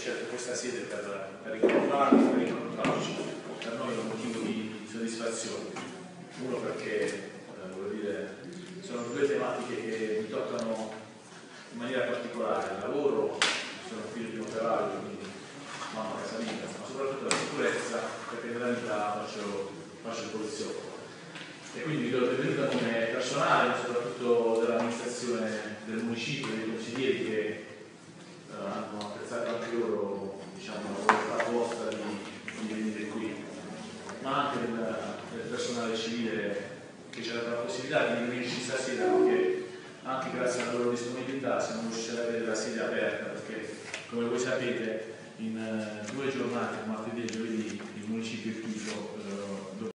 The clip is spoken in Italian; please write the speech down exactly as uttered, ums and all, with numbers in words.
scelto questa sede per, per incontrarci, per incontrarci. Per noi è un motivo di soddisfazione. Uno perché eh, voglio dire, sono due tematiche che mi toccano in maniera particolare: il lavoro, sono figlio di un operaio, quindi mamma casalinga, ma soprattutto la sicurezza, perché nella vita faccio, faccio il poliziotto. E quindi vi do il benvenuto come personale, ma soprattutto dell'amministrazione del municipio, dei consiglieri che eh, hanno apprezzato anche loro, diciamo, la volontà vostra di, di venire qui, ma anche del, del personale civile che ci ha dato la possibilità di venirci stasera, perché anche grazie alla loro disponibilità siamo riusciti ad avere la sede aperta, perché come voi sapete in uh, due giornate, martedì e giovedì, il municipio è chiuso. Uh,